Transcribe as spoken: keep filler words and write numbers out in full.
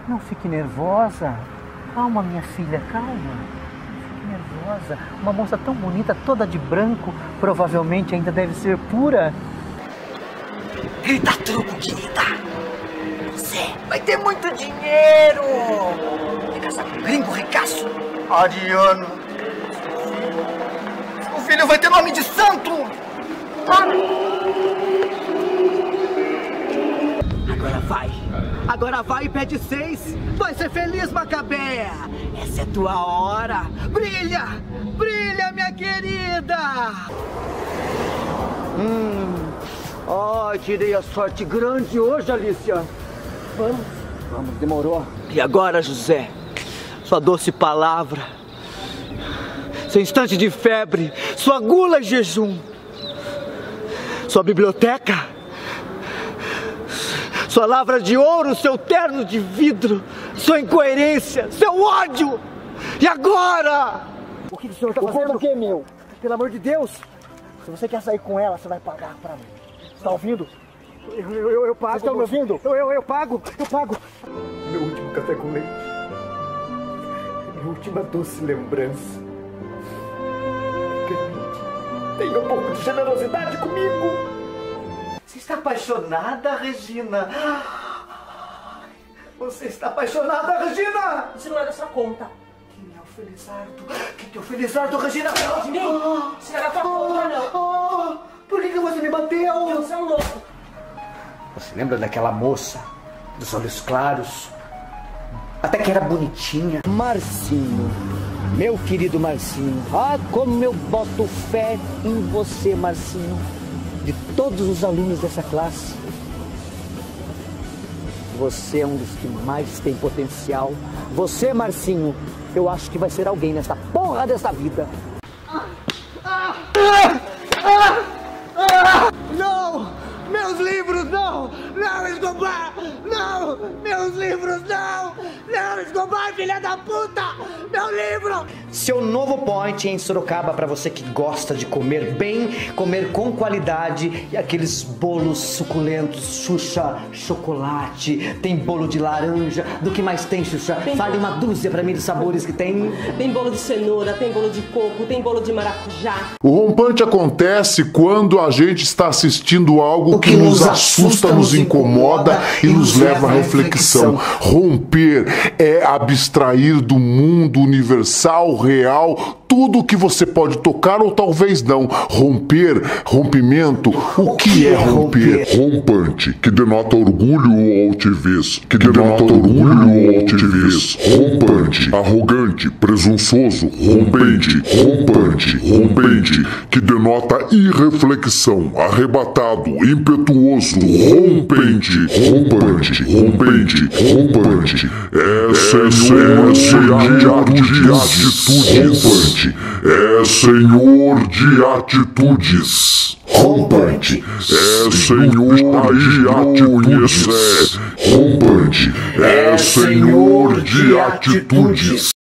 Não fique nervosa. Calma, minha filha, calma. Não fique nervosa. Uma moça tão bonita, toda de branco, provavelmente ainda deve ser pura. Grita truco, querida. Você vai ter muito dinheiro. Vai casar com um gringo ricaço. Ariano. O filho vai ter nome de santo. Para. Agora vai. Agora vai e pede seis. Vai ser feliz, Macabeia. Essa é tua hora. Brilha. Brilha, minha querida. Hum. Oh, tirei a sorte grande hoje, Alicia. Vamos. Vamos, demorou. E agora, José? Sua doce palavra. Seu instante de febre. Sua gula e jejum. Sua biblioteca. Sua lavra de ouro, seu terno de vidro, sua incoerência, seu ódio! E agora? O que o senhor está fazendo? O que, meu? Pelo amor de Deus! Se você quer sair com ela, você vai pagar pra mim. Você tá ouvindo? Eu, eu, eu, eu pago. Vocês estão me ouvindo? Eu, eu, eu pago, eu pago. Meu último café com leite. Minha última doce lembrança. Tenha um pouco de generosidade comigo. Você está apaixonada, Regina? Você está apaixonada, Regina? Isso não é da sua conta. Quem é o Felizardo? Quem é o Felizardo, Regina? De mim? Isso não é da sua conta, não. Oh, por que, que você me bateu? Você é um louco. Você lembra daquela moça? Dos olhos claros? Até que era bonitinha. Marcinho. Meu querido Marcinho. Ah, como eu boto fé em você, Marcinho. De todos os alunos dessa classe, você é um dos que mais tem potencial. Você, Marcinho, eu acho que vai ser alguém nessa porra dessa vida. Ah, ah, ah, ah, não! Meus livros, não! Não, Escobar! Não! Meus livros, não! Não, Escobar, filha da puta! Meu livro! Seu novo point em Sorocaba para você que gosta de comer bem, comer com qualidade e aqueles bolos suculentos, Xuxa, chocolate, tem bolo de laranja, do que mais tem, Xuxa? Tem Fale bolo. Uma dúzia para mim dos sabores que tem. Tem bolo de cenoura, tem bolo de coco, tem bolo de maracujá. O rompante acontece quando a gente está assistindo algo que, que nos assusta, nos incomoda e nos leva à reflexão. Romper é abstrair do mundo universal, real, tudo que você pode tocar ou talvez não. Romper, rompimento, o que é romper? Rompante, que denota orgulho ou altivez, que denota orgulho ou altivez. Rompante, arrogante, presunçoso, rompente, rompante, rompente, que denota irreflexão, arrebatado, impetuoso, rompente, rompante, rompente, rompante. É senhor de atitudes, rompante. É senhor de atitudes. Rompante. É senhor de atitudes. Rompante. É senhor de atitudes.